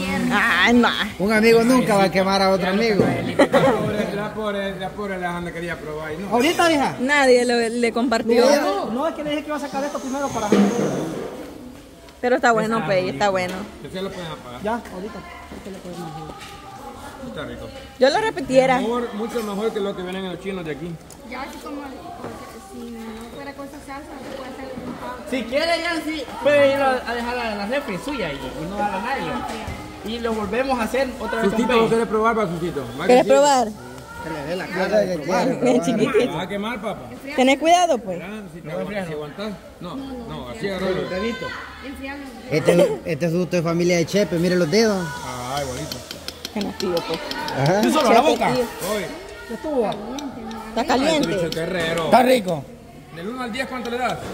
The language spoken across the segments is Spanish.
Ay, no. Un amigo nunca va a quemar a otro amigo. La pobre la Ana quería probar y no. ¿Ahorita, hija? Nadie le compartió. No, es que le dije que iba a sacar esto primero para... Pero está bueno, Pei, está bueno. ¿Qué lo pueden apagar? Ya, ahorita. Está rico. Yo lo repitiera. Mucho mejor que lo que vienen en los chinos de aquí. Ya así como si no fuera con esa salsa, se puede hacer un pavo. Si quiere, Yancy, puede ir a dejarla en la refri suya y no darla a nadie. Y lo volvemos a hacer otra vez con Susito, ¿vos Pei. querés probar, para Susito? ¿Quieres probar? Que le dé la cara de que quiere. Bien chiquitito. ¿Vas a quemar, papá? Tenés cuidado, pues. Si aguantas. No, así agarró el dedito. Este es susto de familia de Chepe, mire los dedos. Ah, igualito. Que no tío, pues. Ajá. ¿Tú solo la boca? Hoy, ¿Qué estuvo? Está este bicho caliente. es guerrero. Está rico. Del 1 al 10, ¿cuánto le das?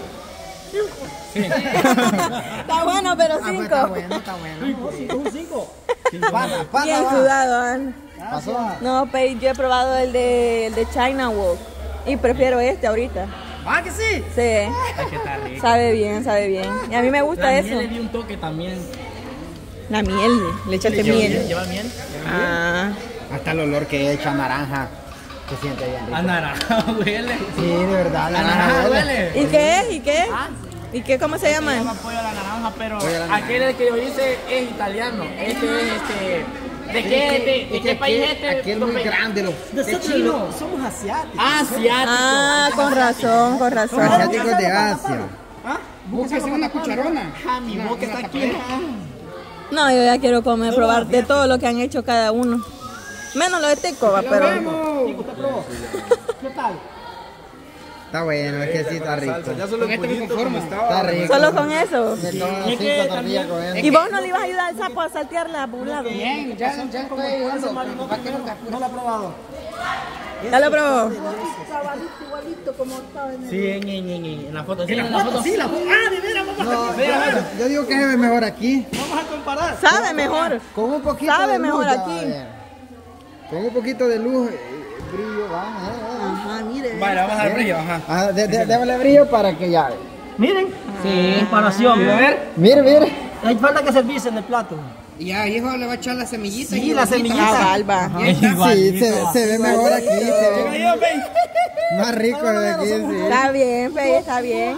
Está bueno, pero Está 5. bueno, está bueno. Un 5. Pasa, Bien va. sudado, Ana. Pasó. No, Pei, yo he probado el de China Walk. Y prefiero este ahorita. ¿Ah, que sí? Sí. Es que está rico. Sabe bien, sabe bien. Y a mí me gusta La eso. miel le di un toque también. La miel. Le echaste miel. ¿Lleva miel? Ah. Hasta el olor que echa naranja. Se siente bien rico. A naranja huele. Sí, de verdad, A la naranja huele. ¿Y qué es? ¿Y qué? Ah. ¿Y qué? ¿Cómo se Se llama llama? pollo a la naranja, pero Pollo a la naranja. aquel que yo hice es italiano. Este es ¿De qué país es este? Aquel muy grande, De chino. Somos asiáticos. Asiáticos. Ah, con razón, con razón. asiáticos de Asia. Búsquese una cucharona. Mi boca está aquí. No, yo ya quiero comer, probar de todo lo que han hecho cada uno. Menos lo de Tecoba, pero... ¿Usted probó? ¿Qué tal? Está bueno, es que sí está rico. Ya solo el puñito como estaba. Está rico. Solo con eso. Me tomo Es que 5 también- tortillas con él. ¿Y vos no le ibas a ayudar al sapo a saltearla por un lado? Bien, ya estoy ayudando. No lo ha probado. ¿Ya lo probó? Igualito como estaba en el... Sí, en la foto. Sí, en la foto. Sí, la foto. Ah, de veras, vamos No, yo digo que se ve mejor aquí. a comparar. Sabe mejor. Con un poquito Sabe de luz. mejor ya va aquí. a ver. Con un poquito de luz, brillo, va. Ajá, mire. Vale, vamos a dar brillo, ajá. Ah, démosle brillo para que ya. Miren. Sí, comparación. A ver. Mire. Hay falta que servirse en el plato. Ya, hijo, le va a echar la semillita. Sí, la Ah, semillita. Balba. Sí, se ve mejor aquí. Se ve más rico de aquí, sí. Está bien, Fey, está bien.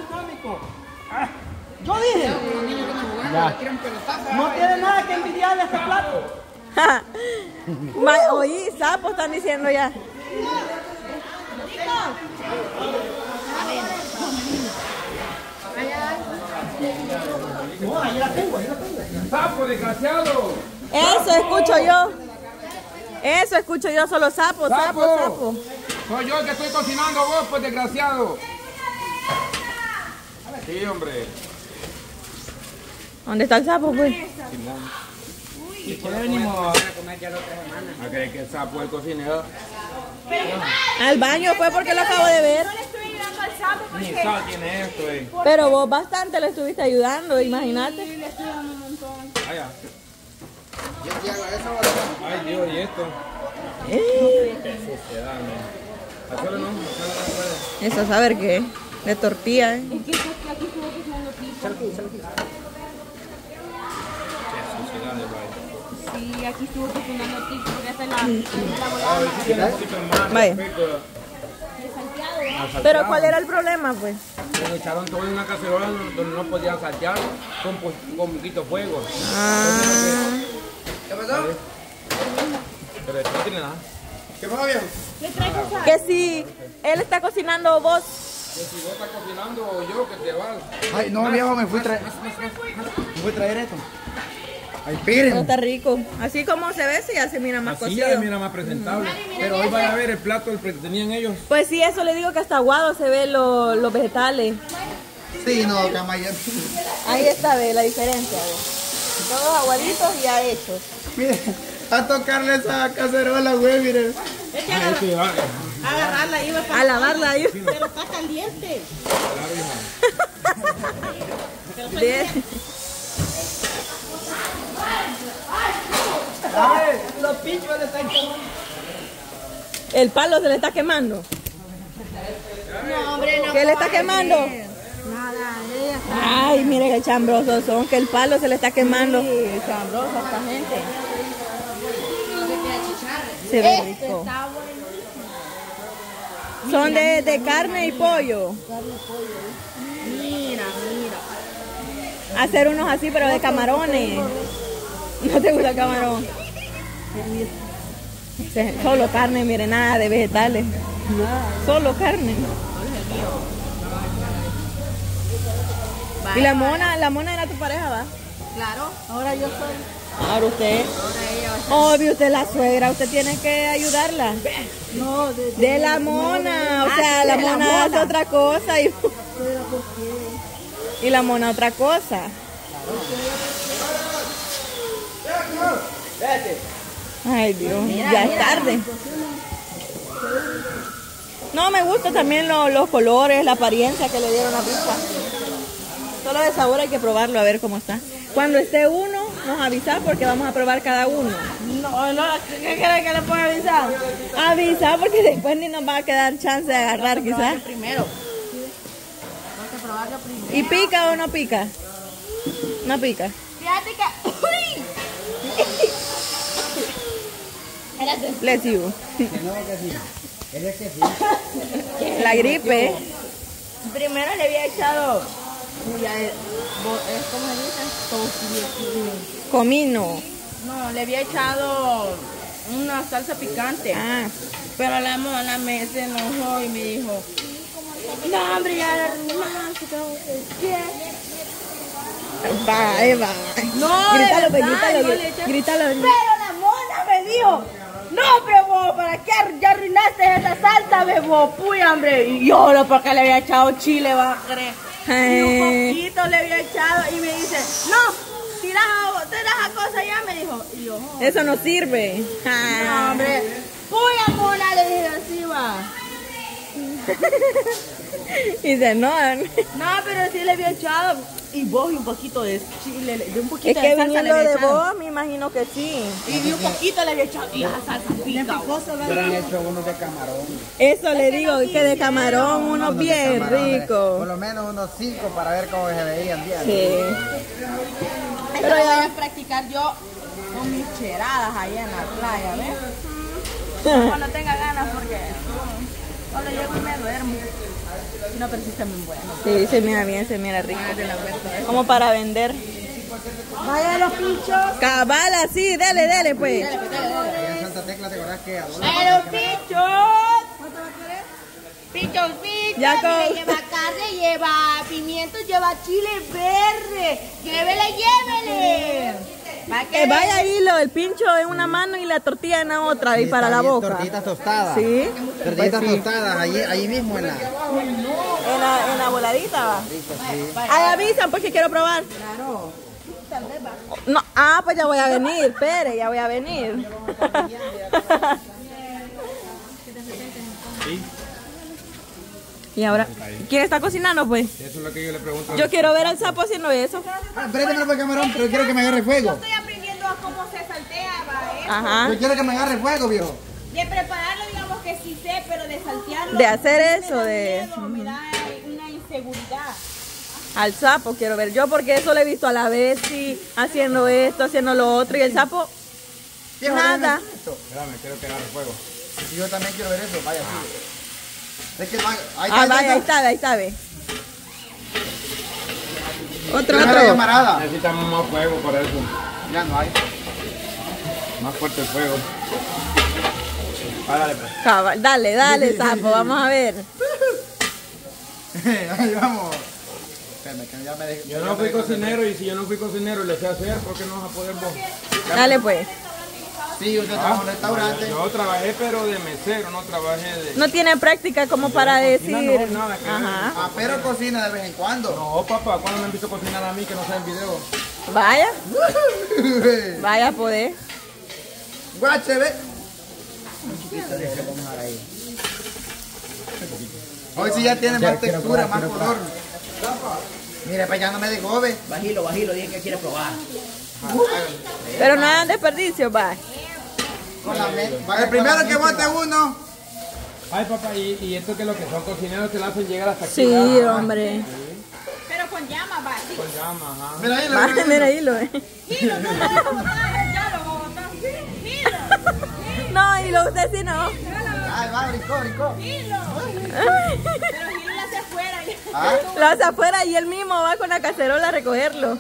Yo dije. No tiene nada que envidiarle a este plato. Oí, sapos están diciendo ya. No, ahí la tengo, ¡Sapo, desgraciado! Eso escucho yo. Eso escucho yo, solo sapo, sapo, sapo. Soy yo el que estoy cocinando, vos, pues, desgraciado. Sí, hombre. ¿Dónde está el sapo, pues? ¿Y por qué venimos a creer que el sapo es el cocinero? Al baño fue porque lo acabo de ver. No le estoy ayudando al sapo Ni porque... sabe quién es esto, Pero vos bastante le estuviste ayudando, imagínate. Sí, le estoy dando un montón. Vaya. Ay, Dios, ¿y esto? Qué suciedad, ¿no? ¿Hacerlo no? ¿Hacerlo no puede? Eso a saber qué. De tortilla, Es que aquí estuvo cocinando pizza. Qué suciedad de baile. Sí, aquí estuvo cocinando pizza porque esta es la volada más Tiene un poquito más Vaya. respecto de Santiago. Pero ¿cuál era el problema, pues? Le echaron todo en una cacerola donde no podían saltear con poquito fuego. Ah, ¿Qué pasó? Pero esto no tiene nada. ¿Qué pasó, viejo? ¿Le traigo sal? que si él está cocinando vos. Que si vos estás cocinando o yo, que te vas. Ay, no, viejo, me fui a traer esto. Ay, Pero esperen. está rico. Así como se ve, sí, ya se mira más Así cocido. ya mira más presentable. Pero hoy vaya a ver el plato que tenían ellos. Pues sí, eso le digo que hasta aguado se ve los vegetales. Sí, no, Camaya. Ahí está, ve la diferencia. Ve. Todos aguaditos y ya hechos. Mire, a tocarle esa cacerola, güey, mire. Agarrarla ahí, A lavarla ahí. pero está caliente. De- Los pinchos le están quemando. El palo se le está quemando. No, hombre, no. ¿Qué le está quemando? Nada, Ay, mire qué chambrosos son, que el palo se le está quemando. Sí, chambrosa esta gente. Se ve rico. Está bueno. Son de carne y pollo. Mira. Hacer unos así, pero de camarones. ¿No te gusta el camarón? Solo carne, mire, nada de vegetales. Solo carne. Y la mona era tu pareja, ¿va? Claro, ahora yo soy. Ahora usted. Obvio, usted es la suegra, usted tiene que ayudarla. No, De la mona, o sea, la mona hace otra cosa y la mona otra cosa. Ay, Dios, ya es tarde. No, me gusta también los colores, la apariencia que le dieron a la pizza. Solo de sabor hay que probarlo a ver cómo está. Cuando esté uno, nos avisa porque vamos a probar cada uno. No, ¿qué quiere que le pueda avisar? Avisa porque después ni nos va a quedar chance de agarrar quizás. Primero. Hay que probarlo primero. ¿Y pica o no pica? No pica. Fíjate que... Let's you. Que no, que sí. Es que sí. La gripe. Primero le había echado... ¿Cómo se dice? Comino. No, le había echado una salsa picante. Ah, Pero la mona se enojó y me dijo... No, hombre, ya más que tengo que... va, Eva. No, Grítalo, de pues, verdad, grítalo, yo le eché- grítalo. Pero la mona me dijo, no, bebo, ¿para qué ya arruinaste esa salsa, bebo? Puy, hombre. Y yo, porque le había echado chile, va a creer. Y un poquito le había echado y me dice, no, tiras a cosa ya, me dijo. Y yo, oh, Eso no sirve. no, hombre. Puy, mona, le dije así, va. Y se no. No, pero sí le había echado. Y vos y un poquito de chile, de un poquito Es que de salsa viniendo le había de echado. vos, me imagino que sí. Y un poquito le había echado. Y esa salsa pica. Pero han hecho unos de camarón. Eso le digo, que de camarón, uno Unos de bien camarones. rico. Por lo menos unos 5 para ver cómo se veían bien. Sí. Pero voy a practicar yo con mis cheradas allá en la playa, ¿ves? Cuando tenga ganas, porque cuando llego y me duermo. No, pero sí está muy bueno. Sí, se mira bien, se mira rico. Como para vender. Vaya los pinchos. Cabal, así, dele, pues. Allá en Santa Tecla, ¿te acordás que a dónde? Vaya los pinchos. ¿Cuánto va a querer? Pinchos, Ya con- lleva carne, lleva pimientos, lleva chile verde. Llévele. Va que Vaya ahí el pincho en una mano y la tortilla en la otra y para la boca. Tortitas tostadas. Sí. Tortitas Pues sí. tostadas, allí mismo en la... En la voladita va. Ahí avisan porque quiero probar. Claro. No, pues ya voy a venir, espere, ya voy a venir. Y ahora, ¿quién está cocinando pues? Eso es lo que yo le pregunto. Yo quiero ver al sapo haciendo eso. Préndemelo para el camarón, pero quiero que me agarre fuego. Estoy aprendiendo a cómo se saltea, va, Ajá. Yo quiero que me agarre fuego, viejo. De prepararlo, digamos que sí sé, pero de saltearlo. De hacer me eso, da de... miedo, me da una inseguridad. Al sapo quiero ver yo porque eso lo he visto a la vez y haciendo esto, haciendo lo otro y el sapo Viejo, nada. déjame esto. Espérame, quiero que agarre fuego. Y yo también quiero ver eso, vaya, sí. Es que ahí Vaya, ahí está, ve. Otro. camarada. Necesitamos más fuego por eso. Ya no hay. Más fuerte el fuego. Párale, pues. Cabal, dale, sapo, vamos a ver. Ahí vamos. Espérame, que ya me dejé. Yo no fui cocinero y si yo no fui cocinero y le sé hacer, ¿por qué no vas a poder vos? Dale pues. Sí, usted trabaja en un restaurante. Yo trabajé pero de mesero, no trabajé de... No tiene práctica como para decir. No, nada que ver. Ajá. Ah, pero cocina de vez en cuando. No, papá, ¿cuándo me empiezo a cocinar a mí que no sea en video? Vaya a poder. Guache, ve. Hoy sí ya tiene más textura, más color. Mire, para allá no me dejó, ve. Bajilo, dije que quiere probar. Pero no hagan desperdicio, va. Con la el primero que bote uno. Ay, papá, y esto que es lo que son cocineros que lo hacen llegar hasta aquí. Sí, hombre. Pero con con llama, va. Sí. Con llama, ajá. Mira ahí, Mira ahí lo Hilo, no lo dejo botar, ya lo voy a botar. Hilo. No, Hilo, usted sí no. Ay, va, brincó. Hilo. Pero Hilo lo hace afuera. Ah, Lo hace afuera y él mismo va con la cacerola a recogerlo.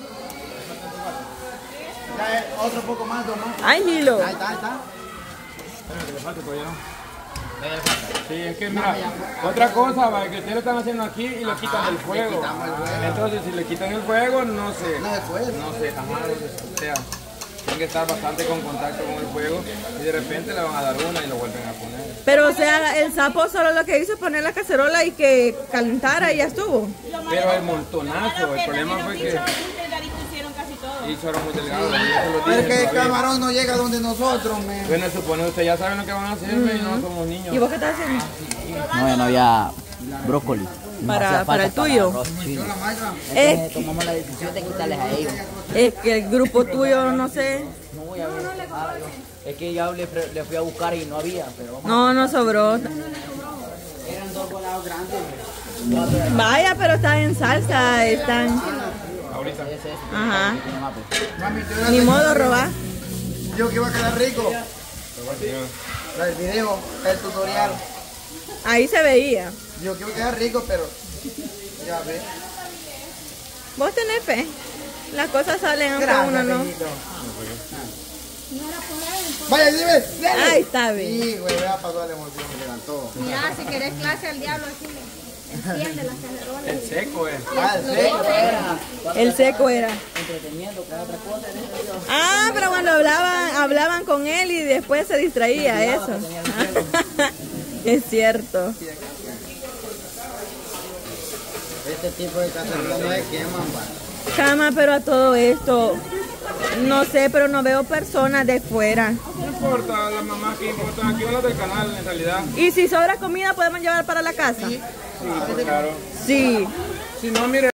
ya, otro poco más, dos más. Ay, Hilo. Ahí está. Espérame, que le falta todavía, ¿no? Sí, es que mira, otra cosa, va, que ustedes lo están haciendo aquí y lo quitan del fuego. Entonces, si le quitan el fuego, no sé. No, después. No sé, ajá, o sea, tienen que estar bastante con contacto con el fuego y de repente le van a dar una y lo vuelven a poner. Pero o sea, el sapo solo lo que hizo es poner la cacerola y que calentara y ya estuvo. Pero el montonazo, el problema fue que hicieron muy delgado. Pero es que el camarón no llega donde nosotros, men. Bueno, supone ustedes ya saben lo que van a hacer, men, no somos niños. ¿Y vos qué estás haciendo? No, ya no había brócoli. Para el tuyo. Tomamos la decisión de quitarles a ellos. Es que el grupo tuyo, no sé. No voy a ver. Es que ya le fui a buscar y no había, pero vamos. No sobró. Eran dos volados grandes. Vaya, pero están en salsa, están. Ahorita. Ajá. Mami, te voy a Ni hacer- modo robar. Yo que iba a quedar rico. El video, el tutorial. Ahí se veía. Yo que iba a quedar rico, pero ya ves. Vos tenés fe. Las cosas salen aunque Gracias, uno no. Benito. Vaya, dime. dale. Ahí está bien. Sí, güey, ya pasó la emoción, me levantó. Mira, si querés clase al diablo, así enciende las cacerolas. El seco, Ah, el seco. El seco era. Entreteniendo, que otra cosa. Ah, pero cuando hablaban con él y después se distraía, eso. Es cierto. Este tipo de cacerolas no se queman, va. Chama, pero a todo esto, no sé, pero no veo personas de fuera. No importa, las mamás que importan, aquí van los del canal en realidad. Y si sobra comida, podemos llevar para la casa. Sí, pues claro. Sí. Si no, mire.